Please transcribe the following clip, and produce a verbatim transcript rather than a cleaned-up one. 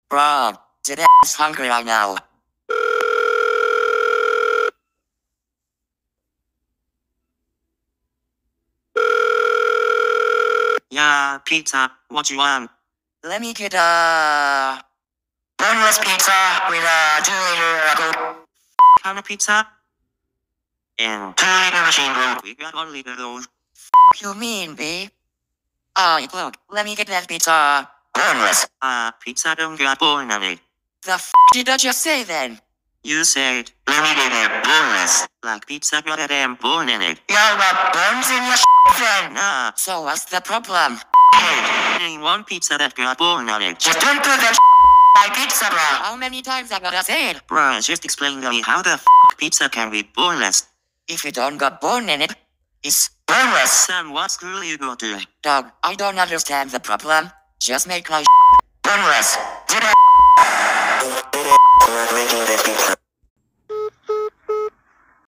Bro, today's hungry right now. Yeah, pizza. What you want? Let me get a boneless pizza with a two liter Coke. Kind of pizza? And two liter machine room. We got one liter though. You mean, B? Oh, look, let me get that pizza boneless. Ah, uh, pizza don't got bone on it. The f did I just say then? You said, let me get it boneless. Like pizza got a damn bone in it. You got bones in your then? Nah. So what's the problem? Hey, name one pizza that got bone on it. Just don't put that my pizza, bro. How many times I gotta say it? Bro, just explain to me how the f pizza can be boneless. If it don't got bone in it, it's boneless. Son, what school you go to? Dog, I don't understand the problem. Just make my boneless. Did I